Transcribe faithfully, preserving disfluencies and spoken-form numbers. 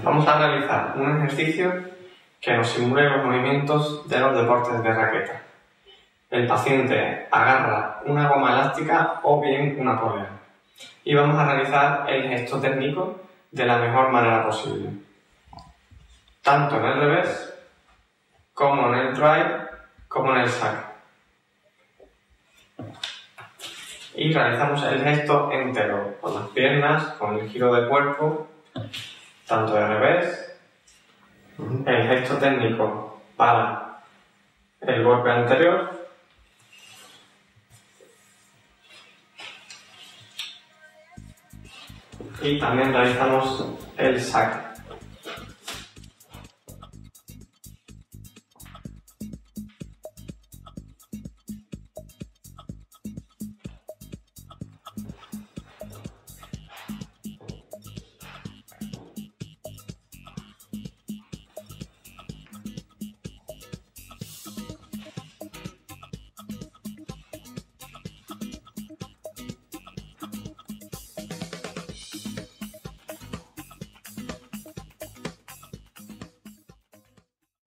Vamos a realizar un ejercicio que nos simule los movimientos de los deportes de raqueta. El paciente agarra una goma elástica o bien una polea y vamos a realizar el gesto técnico de la mejor manera posible, tanto en el revés como en el drive como en el saque. Y realizamos el gesto entero, con las piernas, con el giro de cuerpo, tanto de revés, el gesto técnico para el golpe anterior y también realizamos el saque.